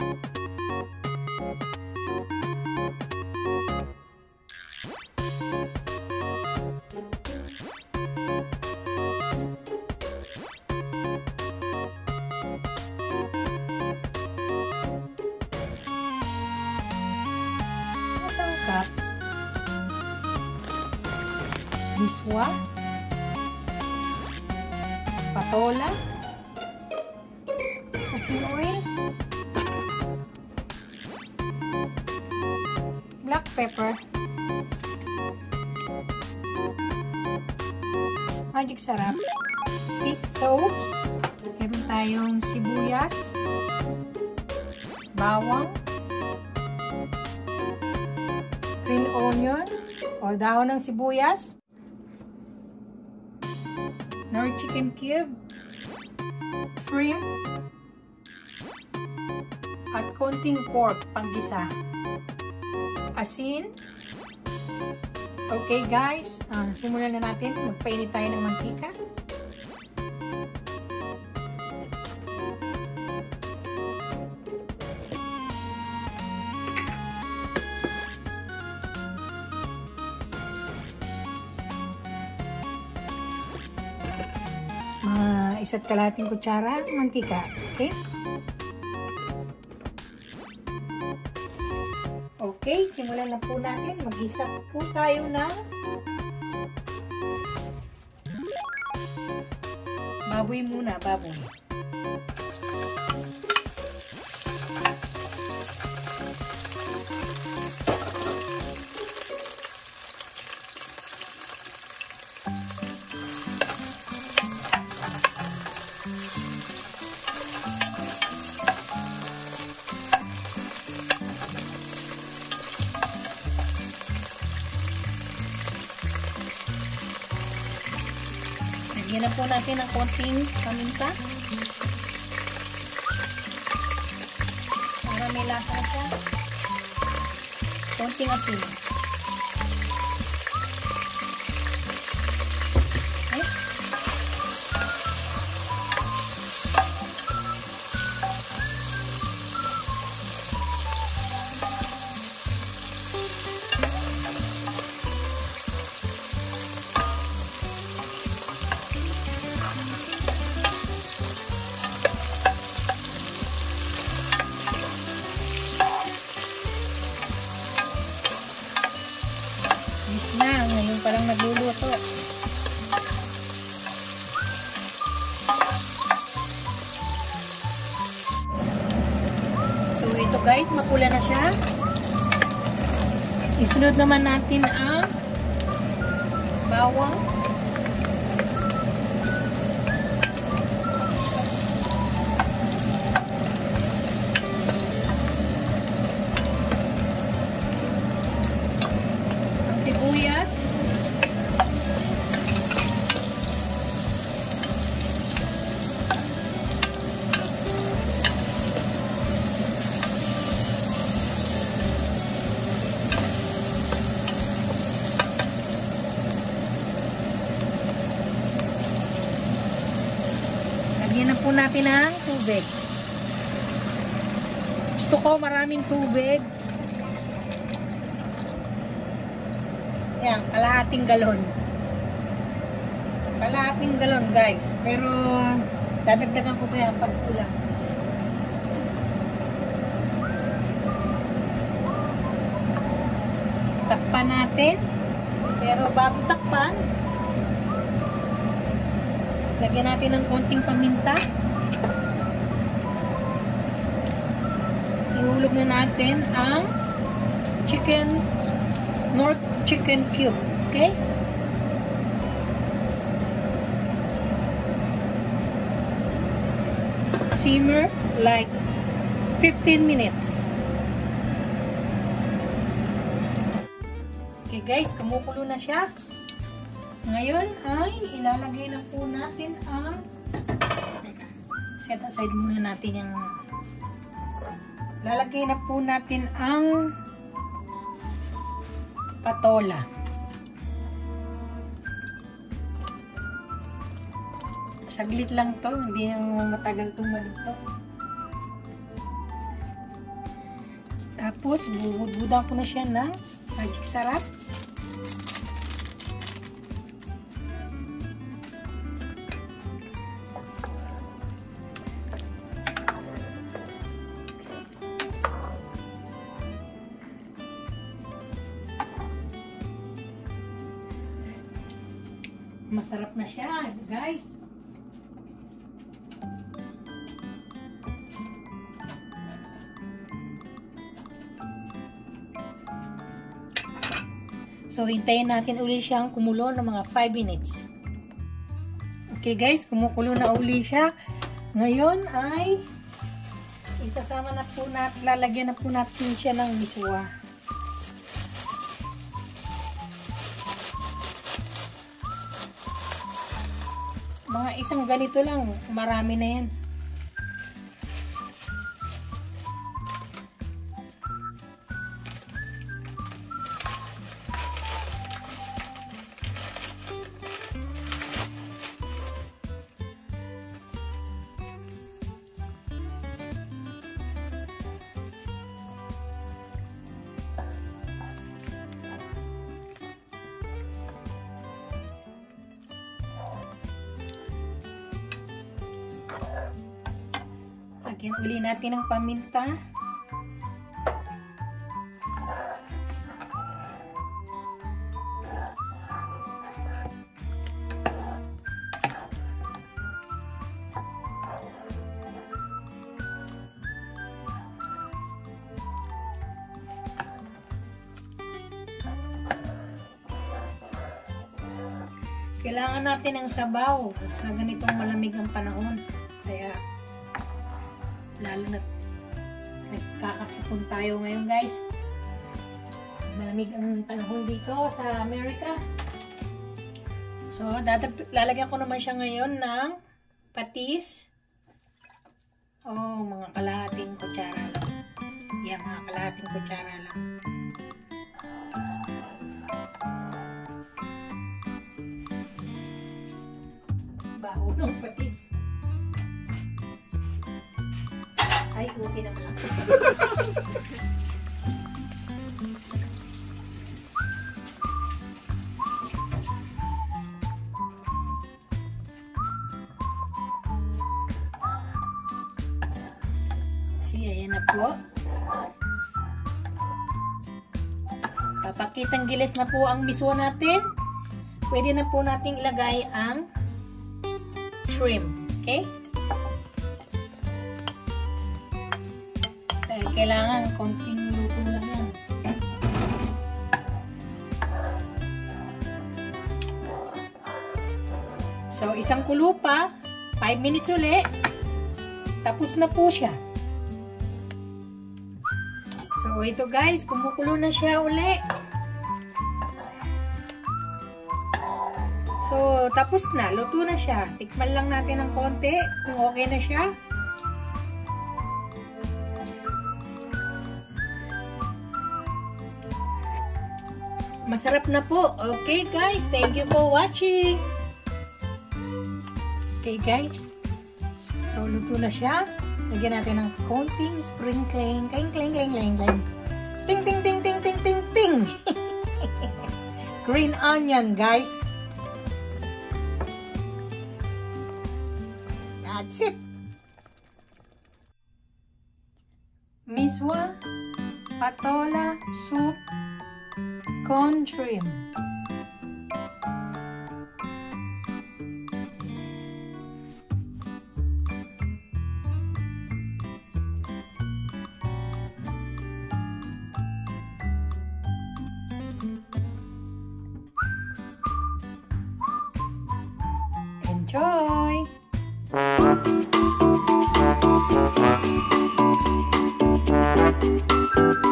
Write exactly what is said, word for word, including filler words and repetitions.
Masangkap. Miswa. Patola. Cooking oil. Black pepper. Magic sarap. Fish sauce. Meron tayong sibuyas. Bawang. Green onion. O dahon ng sibuyas. Nor chicken cube. Shrimp. At konting pork panggisa. Asin. Okay guys, uh, simulan na natin. Magpainit tayo ng mantika. Uh, isa't kalahating kutsara mantika. Okay? Okay, simulan na po natin. Mag-isa po tayo ng baboy muna, baboy. Lagyan na po natin ng konting paminta. Para may lasa siya. Konting asin. Okay. Na, ngayon parang nagluluto. So ito guys, mapula na siya. Isunod naman natin ang bawang. Sibuyas. Lagyan na po natin ang tubig. Gusto ko maraming tubig. Yan, kalahating galon. Kalahating galon, guys. Pero, dadagdagan ko kaya pag kulang. Takpan natin. Pero, bago takpan, lagyan natin ng konting paminta. Ihulog na natin ang chicken Nor chicken cube, okay? Simmer like fifteen minutes. Okay guys, kumukulo na siya. Ngayon ay ilalagay na po natin ang teka, set aside muna natin yung lalagay na po natin ang patola. Saglit lang to, hindi nang matagal itong maluto. Tapos, bubud-budan ko na siya ng magic sarap. Masarap na siya, guys. So, hintayin natin uli siyang kumulo ng mga five minutes. Okay guys, kumukulo na uli siya. Ngayon ay isasama na po natin, lalagyan na po natin siya ng miswa. Mga isang ganito lang, marami na yan. Lagyan uli natin ng paminta. Kailangan natin ng sabaw sa ganitong malamig ang panahon. Kaya lalo na nagkakasipon tayo ngayon guys. Malamig ang panahon dito sa Amerika. So, dadag, lalagyan ko naman siya ngayon ng patis. Oh, mga kalahating kutsara lang. Yan, mga kalahating kutsara lang. Baho ng patis. Ay, okay naman lang. See, ayan na po. Papakitang gilis na po ang miswa natin. Pwede na po nating ilagay ang shrimp. Okay? Kailangan konting luto lang yan. So, isang kulo pa. five minutes uli. Tapos na po siya. So, ito guys. Kumukulo na siya uli. So, tapos na. Luto na siya. Tikman lang natin ng konti kung okay na siya. Masarap na po. Okay guys, thank you for watching. Okay guys, so luto na siya. Lagyan natin ng konting sprinkling. Kling, kling, kling, kling, kling. Ting, ting, ting, ting, ting, ting, ting. Green onion guys. That's it. Miswa, patola, soup, corn shrimp. Enjoy!